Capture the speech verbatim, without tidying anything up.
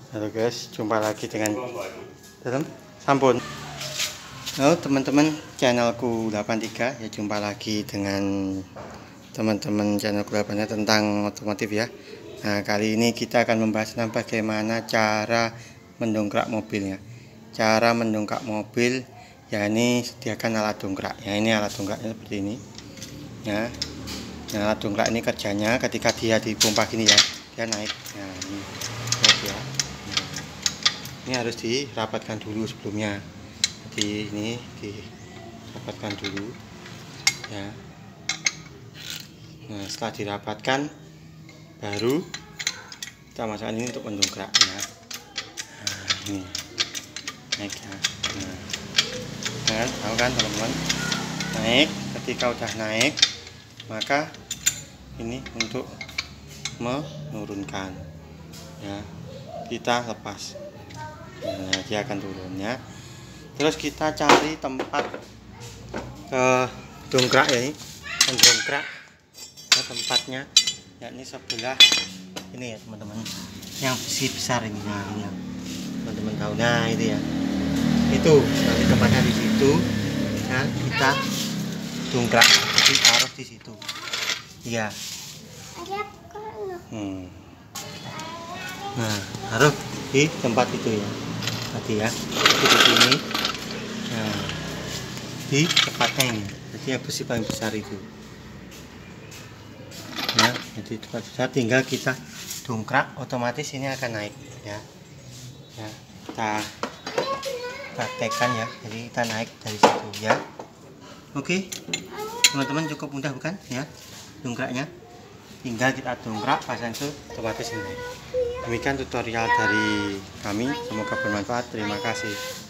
Halo guys, jumpa lagi dengan dalam sampun. Halo teman-teman channelku delapan tiga ya, jumpa lagi dengan teman-teman channelku delapan tiga tentang otomotif ya. Nah, kali ini kita akan membahas tentang bagaimana cara mendongkrak mobilnya. Cara mendongkrak mobil, ya ini sediakan alat dongkrak. Ya ini alat dongkraknya seperti ini. Ya. Nah, alat dongkrak ini kerjanya ketika dia dipompa gini ya, dia naik. Nah, ini ya. Ini harus dirapatkan dulu sebelumnya. Jadi ini dirapatkan dulu ya. Nah, setelah dirapatkan baru kita masukkan ini untuk mendongkrak ya. Nah, ini naik ya. Nah, nah tahu kan teman-teman, naik. Ketika udah naik, maka ini untuk menurunkan ya, kita lepas. Nah, dia akan turun ya. Terus kita cari tempat uh, dongkrak ya, ini mendongkrak ya, tempatnya ya ini sebelah ini ya teman-teman, yang besi besar ini. Nah ini ya teman-teman tahu, nah itu ya, itu nanti tempatnya di situ ya, kita dongkrak, jadi taruh di situ ya. Hmm. Nah, taruh di tempat itu ya tadi ya, itu di sini. Nah, di tempatnya ini, jadi yang besi paling besar itu ya, jadi tempat besar, tinggal kita dongkrak, otomatis ini akan naik ya. Ya, kita praktekkan ya, jadi kita naik dari situ ya. Oke teman-teman, cukup mudah bukan ya dongkraknya, tinggal kita dongkrak, pasang itu otomatis ini. Demikian tutorial dari kami, semoga bermanfaat. Terima kasih.